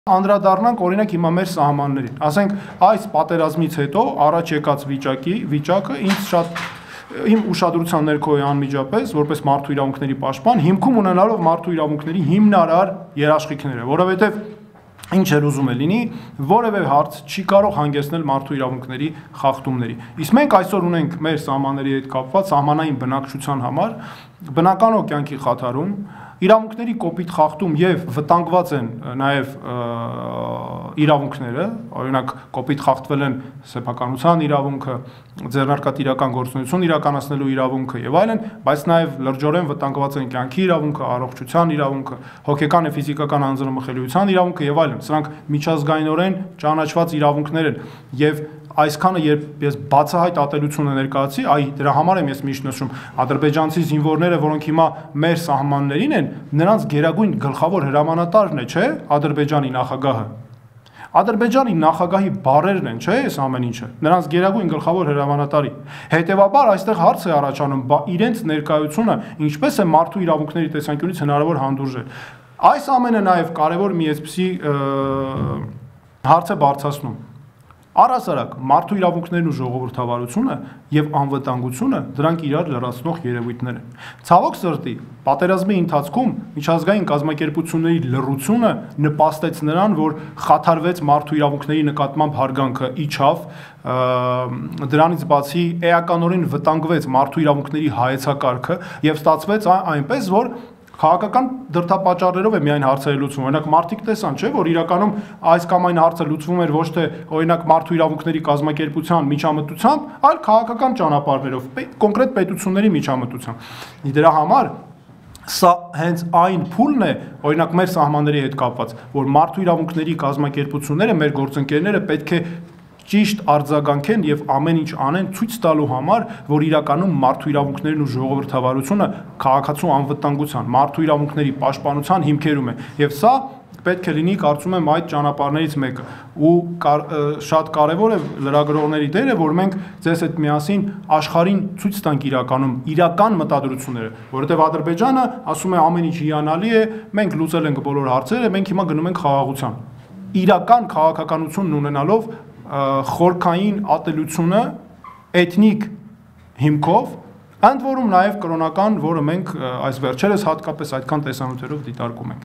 Անդրադառնանք օրինակ հիմա մեր սահմաններին, ասենք այս պատերազմից հետո առաջ եկած վիճակը իմ ուշադրության ներքո է անմիջապես որպես մարդու իրավունքների պաշտպան հիմքում ունենալով մարդու իրավունքների հիմնարար երաշխիքները, որովհետև ինչ էր ուզում է լինի, որևէ հարց չի կարող հանգեցնել մարդու իրավունքների խախտումների։ Իսկ մենք այսօր ունենք մեր սահմանների հետ կապված սահմանային բնակչության համար բնականոն կյանքի խաթարում իրավունքների կոպիտ խախտում եւ վտանգված են նաեւ իրավունքները, օրինակ կոպիտ խախտվել են սեփականության իրավունքը, ձեռնարկատիրական գործունեություն իրականացնելու իրավունքը եւ այլն, բայց նաեւ լրջորեն վտանգված են կյանքի իրավունքը, առողջության իրավունքը, հոգեկան եւ ֆիզիկական անձնամխելիության իրավունքը եւ այլն։ Սրանք միջազգայինորեն ճանաչված իրավունքներ են եւ այսքանը երբ ես բացահայտ ատելությունը ներկայացի, դրա համար եմ ես միշտ նշում ադրբեջանցի զինվորները, որոնք հիմա մեր սահմաններին են, նրանց գերագույն գլխավոր հրամանատարն է, չէ՞, Ադրբեջանի նախագահը։ Ադրբեջանի նախագահի բառերն են, չէ՞, այս ամեն ինչը։ Նրանց գերագույն գլխավոր հրամանատարի։ Հետևաբար այստեղ հարց է առաջանում, իրենց ներկայությունը ինչպես է մարդու իրավունքների տեսանկյունից հնարավոր հանդուրժել։ Այս ամենը նաև կարևոր մի այսպիսի հարց է բարձրացնում։ Առհասարակ մարդու իրավունքներն ու ժողովրդավարությունը եւ անվտանգությունը դրանք իրար լրացնող երևույթներ են։ Ցավոք սրտի, պատերազմի ընթացքում միջազգային կազմակերպությունների լռությունը նպաստեց նրան, որ խաթարվեց մարդու իրավունքների նկատմամբ հարգանքը իջավ, դրանից բացի էականորեն վտանգվեց մարդու իրավունքների հայեցակարգը եւ ստացվեց այնպես, որ քաղաքական դրդապատճառներով է միայն հարցերը լուծվում։ Օրինակ մարդիկ տեսան, չէ՞, որ իրականում այս կամ այն հարցը լուծվում էր ոչ թե օրինակ մարդու իրավունքների կազմակերպության միջամտությամբ, այլ քաղաքական ճանապարհներով, կոնկրետ պետությունների միջամտությամբ։ Դրա համար սա հենց այն փուլն է, օրինակ մեր սահմանների հետ կապված, որ մարդու իրավունքների կազմակերպությունները, մեր գործընկերները պետք է ճիշտ արձագանքեն եւ ամեն ինչ անեն ցույց տալու համար, որ իրականում մարդու իրավունքներն ու ժողովրդավարությունը քաղաքացու անվտանգության, մարդու իրավունքների պաշտպանության հիմքերում է։ Եվ սա պետք է լինի, կարծում եմ, այդ ճանապարհներից մեկը։ Ու շատ կարեւոր է լրագրողների դերը, որ մենք ձեզ հետ միասին աշխարհին ցույց տանք իրական մտադրությունները, որովհետեւ Ադրբեջանը ասում է ամեն ինչ հիանալի է, մենք լուծել ենք բոլոր հարցերը, մենք հիմա գնում ենք խաղաղության։ Իրական քաղաքականությունն ունենալով խորքային ատելությունը էթնիկ հիմքով, ընդ որում նաև կրոնական, որը մենք այս վերջերս հատկապես այդքան տեսանյութերով դիտարկում ենք։